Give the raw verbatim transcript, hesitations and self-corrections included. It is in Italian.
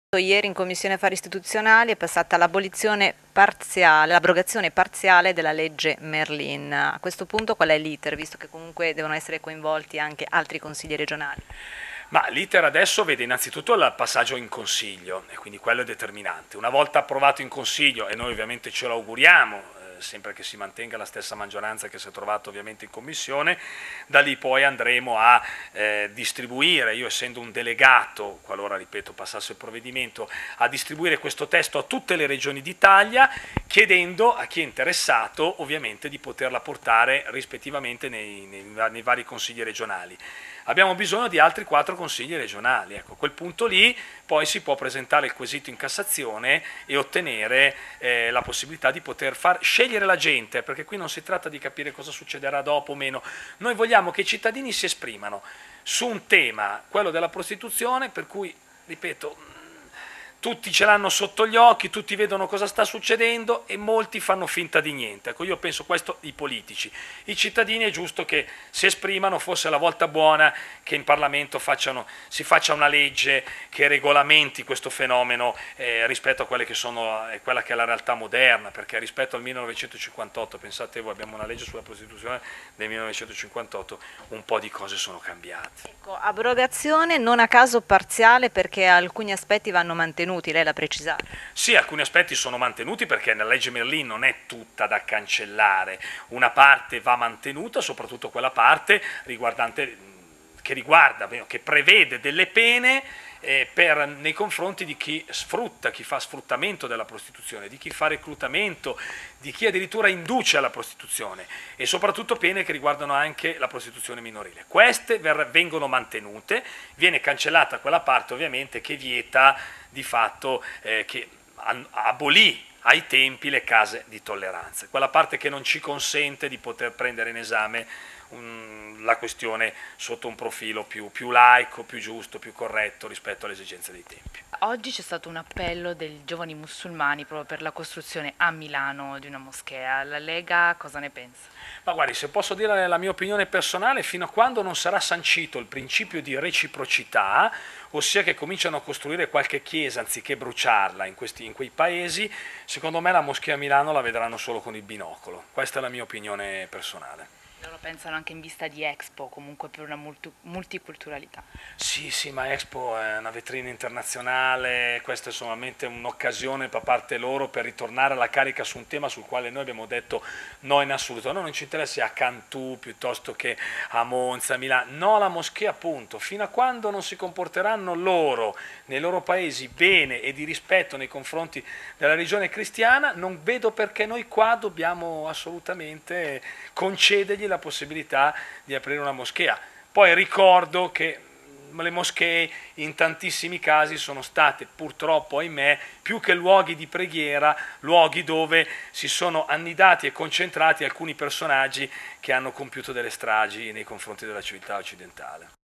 Ieri in Commissione Affari Istituzionali è passata l'abolizione parziale, l'abrogazione parziale della legge Merlin. A questo punto qual è l'iter, visto che comunque devono essere coinvolti anche altri consigli regionali? Ma l'iter adesso vede innanzitutto il passaggio in consiglio e quindi quello è determinante. Una volta approvato in consiglio, e noi ovviamente ce lo auguriamo, sempre che si mantenga la stessa maggioranza che si è trovata ovviamente in commissione, da lì poi andremo a eh, distribuire, io essendo un delegato, qualora ripeto passasse il provvedimento, a distribuire questo testo a tutte le regioni d'Italia, chiedendo a chi è interessato ovviamente di poterla portare rispettivamente nei, nei, nei vari consigli regionali. Abbiamo bisogno di altri quattro consigli regionali, ecco, a quel punto lì poi si può presentare il quesito in Cassazione e ottenere eh, la possibilità di poter far scegliere la gente, perché qui non si tratta di capire cosa succederà dopo o meno, noi vogliamo che i cittadini si esprimano su un tema, quello della prostituzione, per cui, ripeto, tutti ce l'hanno sotto gli occhi, tutti vedono cosa sta succedendo e molti fanno finta di niente. Ecco, io penso questo i politici. I cittadini è giusto che si esprimano, fosse la volta buona che in Parlamento facciano, si faccia una legge che regolamenti questo fenomeno eh, rispetto a quelle che sono, eh, quella che è la realtà moderna, perché rispetto al millenovecentocinquantotto, pensate voi, abbiamo una legge sulla prostituzione del millenovecentocinquantotto, un po' di cose sono cambiate. Ecco, abrogazione non a caso parziale perché alcuni aspetti vanno mantenuti. Lei l'ha precisato. Sì, alcuni aspetti sono mantenuti perché nella legge Merlin non è tutta da cancellare, una parte va mantenuta, soprattutto quella parte riguardante, che riguarda, che prevede delle pene eh, per, nei confronti di chi sfrutta, chi fa sfruttamento della prostituzione, di chi fa reclutamento, di chi addirittura induce alla prostituzione e soprattutto pene che riguardano anche la prostituzione minorile. Queste vengono mantenute, viene cancellata quella parte ovviamente che vieta di fatto eh, che abolì ai tempi le case di tolleranza, quella parte che non ci consente di poter prendere in esame um, la questione sotto un profilo più, più laico, più giusto, più corretto rispetto alle esigenze dei tempi. Oggi c'è stato un appello dei giovani musulmani proprio per la costruzione a Milano di una moschea. La Lega cosa ne pensa? Ma guardi, se posso dire la mia opinione personale, fino a quando non sarà sancito il principio di reciprocità, ossia che cominciano a costruire qualche chiesa anziché bruciarla in, questi, in quei paesi, secondo me la moschea a Milano la vedranno solo con il binocolo. Questa è la mia opinione personale. Loro pensano anche in vista di Expo, comunque per una multi multiculturalità. Sì, sì, ma Expo è una vetrina internazionale, questa è solamente un'occasione da parte loro per ritornare alla carica su un tema sul quale noi abbiamo detto no in assoluto. A noi non ci interessa a Cantù piuttosto che a Monza, a Milano, no alla moschea appunto, fino a quando non si comporteranno loro nei loro paesi bene e di rispetto nei confronti della religione cristiana, non vedo perché noi qua dobbiamo assolutamente concedergli la possibilità di aprire una moschea. Poi ricordo che le moschee in tantissimi casi sono state purtroppo, ahimè, più che luoghi di preghiera, luoghi dove si sono annidati e concentrati alcuni personaggi che hanno compiuto delle stragi nei confronti della civiltà occidentale.